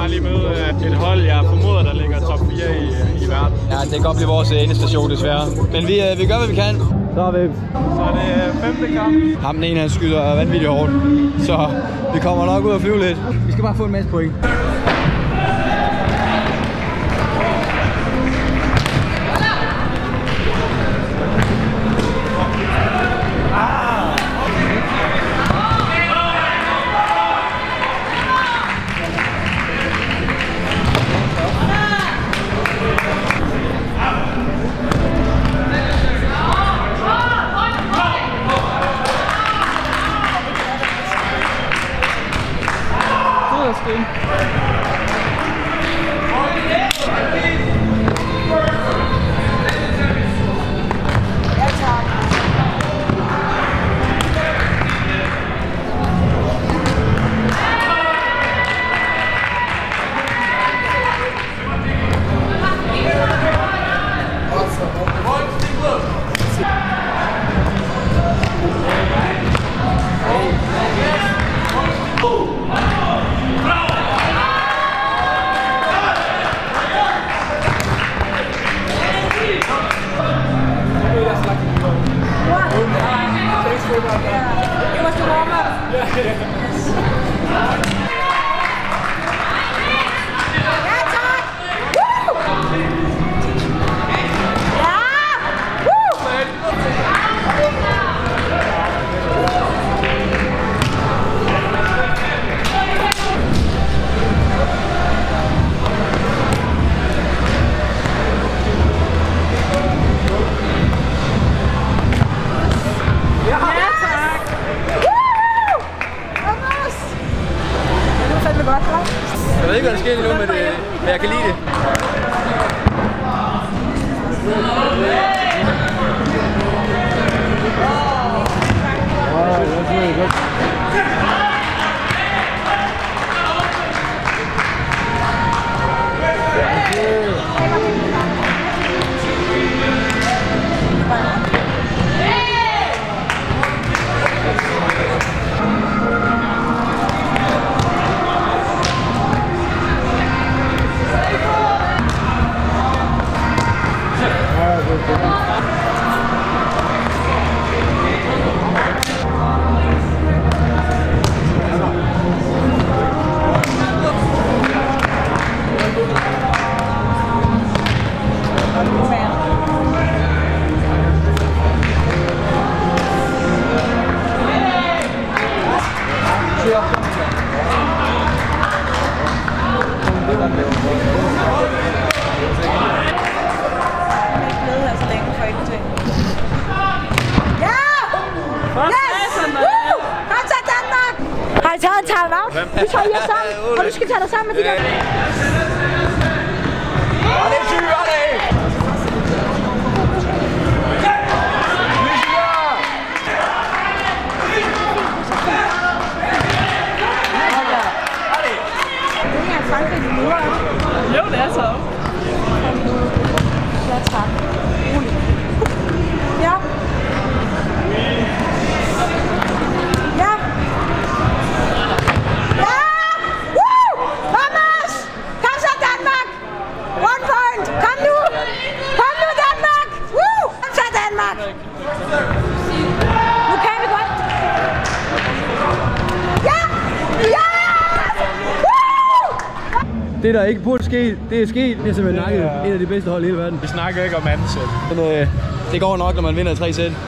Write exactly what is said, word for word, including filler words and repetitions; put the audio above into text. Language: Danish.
bare lige møde et hold, jeg formoder, der ligger top fire i, i verden. Ja, det kan godt blive vores endestation desværre. Men vi, vi gør, hvad vi kan. Så er vi. Så er det femte kamp. Ham den ene, han skyder vanvittigt hårdt. Så vi kommer nok ud og flyve lidt. Vi skal bare få en masse point. Jeg ved ikke, hvad der sker lige nu, men, øh, men jeg kan lide det. Har I taget en timeout? Vi tager jer sammen, og du skal tage dig sammen med de der. Og det er sygt, og det er! Det er Frankrig, de møder. Jo, det er så. Ja, tak. Rolig. Ja. Ja. Ja! Woo! Thomas! Kom så, Danmark! One point! Kom nu! Kom nu, Danmark! Woo! Kom så, Danmark! Nu kan vi godt. Ja! Ja! Det, der ikke burde ske, det er sket. Det er simpelthen nakket. En af de bedste hold i hele verden. Vi snakker ikke om anden sæt. Men, øh, det går nok, når man vinder tre sæt.